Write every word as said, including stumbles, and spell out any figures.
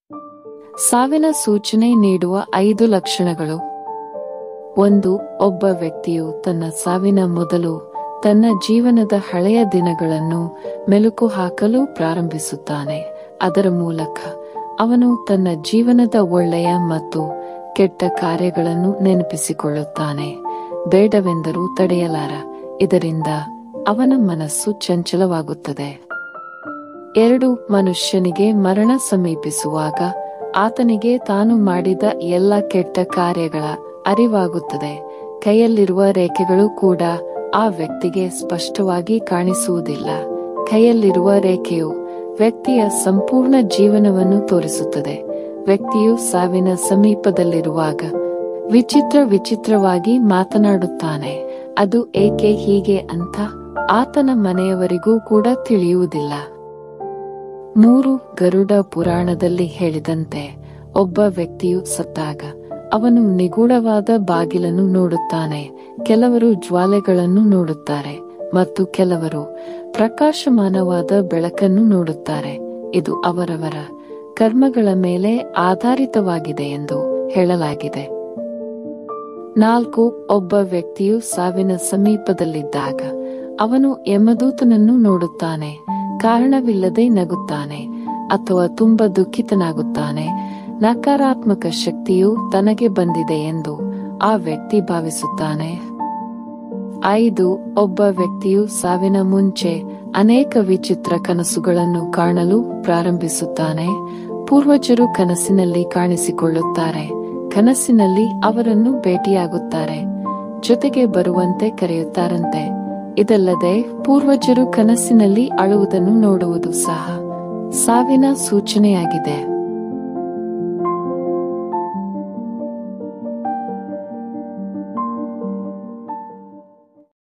ಸಾವಿನ ಸೂಚನೆ ನೀಡುವ ಐದು ಲಕ್ಷಣಗಳು. ಒಂದು, ಒಬ್ಬ ವ್ಯಕ್ತಿಯು ತನ್ನ ಸಾವಿನ ಮೊದಲು ತನ್ನ ಜೀವನದ ಹಳೆಯ ದಿನಗಳನ್ನು ಮೆಲುಕು ಹಾಕಲು ಪ್ರಾರಂಭಿಸುತ್ತಾನೆ. ಅದರ ಮೂಲಕ ಅವನು ತನ್ನ ಜೀವನದ ಒಳ್ಳೆಯ ಮತ್ತು ಕೆಟ್ಟ ಕಾರ್ಯಗಳನ್ನು ನೆನಪಿಸಿಕೊಳ್ಳುತ್ತಾನೆ. ಬೇಡವೆಂದರೂ ತಡೆಯಲಾರ. ಇದರಿಂದ ಅವನ ಮನಸ್ಸು ಚಂಚಲವಾಗುತ್ತದೆ. ಎರಡು, ಮನುಷ್ಯನಿಗೆ ಮರಣ ಸಮೀಪಿಸುವಾಗ ಆತನಿಗೆ ತಾನು ಮಾಡಿದ ಎಲ್ಲ ಕೆಟ್ಟ ಕಾರ್ಯಗಳ ಅರಿವಾಗುತ್ತದೆ. ಕೈಯಲ್ಲಿರುವ ರೇಖೆಗಳು ಕೂಡ ಆ ವ್ಯಕ್ತಿಗೆ ಸ್ಪಷ್ಟವಾಗಿ ಕಾಣಿಸುವುದಿಲ್ಲ. ಕೈಯಲ್ಲಿರುವ ರೇಖೆಯು ವ್ಯಕ್ತಿಯ ಸಂಪೂರ್ಣ ಜೀವನವನ್ನು ತೋರಿಸುತ್ತದೆ. ವ್ಯಕ್ತಿಯು ಸಾವಿನ ಸಮೀಪದಲ್ಲಿರುವಾಗ ವಿಚಿತ್ರ ವಿಚಿತ್ರವಾಗಿ ಮಾತನಾಡುತ್ತಾನೆ. ಅದು ಏಕೆ ಹೀಗೆ ಅಂತ ಆತನ ಮನೆಯವರಿಗೂ ಕೂಡ ತಿಳಿಯುವುದಿಲ್ಲ. ಮೂರು, ಗರುಡ ಪುರಾಣದಲ್ಲಿ ಹೇಳಿದಂತೆ ಒಬ್ಬ ವ್ಯಕ್ತಿಯು ಸತ್ತಾಗ ಅವನು ನಿಗೂಢವಾದ ಬಾಗಿಲನ್ನು ನೋಡುತ್ತಾನೆ. ಕೆಲವರು ಜ್ವಾಲೆಗಳನ್ನು ನೋಡುತ್ತಾರೆ ಮತ್ತು ಕೆಲವರು ಪ್ರಕಾಶಮಾನವಾದ ಬೆಳಕನ್ನು ನೋಡುತ್ತಾರೆ. ಇದು ಅವರವರ ಕರ್ಮಗಳ ಮೇಲೆ ಆಧಾರಿತವಾಗಿದೆ ಎಂದು ಹೇಳಲಾಗಿದೆ. ನಾಲ್ಕು, ಒಬ್ಬ ವ್ಯಕ್ತಿಯು ಸಾವಿನ ಸಮೀಪದಲ್ಲಿದ್ದಾಗ ಅವನು ಯಮದೂತನನ್ನು ನೋಡುತ್ತಾನೆ. ಕಾರಣವಿಲ್ಲದೆ ನಗುತ್ತಾನೆ ಅಥವಾ ತುಂಬಾ ದುಃಖಿತನಾಗುತ್ತಾನೆ. ನಕಾರಾತ್ಮಕ ಶಕ್ತಿಯು ತನಗೆ ಬಂದಿದೆ ಎಂದು ಆ ವ್ಯಕ್ತಿ ಭಾವಿಸುತ್ತಾನೆ. ಐದು, ಒಬ್ಬ ವ್ಯಕ್ತಿಯು ಸಾವಿನ ಮುಂಚೆ ಅನೇಕ ವಿಚಿತ್ರ ಕನಸುಗಳನ್ನು ಕಾಣಲು ಪ್ರಾರಂಭಿಸುತ್ತಾನೆ. ಪೂರ್ವಜರು ಕನಸಿನಲ್ಲಿ ಕಾಣಿಸಿಕೊಳ್ಳುತ್ತಾರೆ. ಕನಸಿನಲ್ಲಿ ಅವರನ್ನು ಭೇಟಿಯಾಗುತ್ತಾರೆ. ಜೊತೆಗೆ ಬರುವಂತೆ ಕರೆಯುತ್ತಾರಂತೆ. ಇದಲ್ಲದೆ ಪೂರ್ವಜರು ಕನಸಿನಲ್ಲಿ ಅಳುವುದನ್ನು ನೋಡುವುದು ಸಹ ಸಾವಿನ ಸೂಚನೆಯಾಗಿದೆ.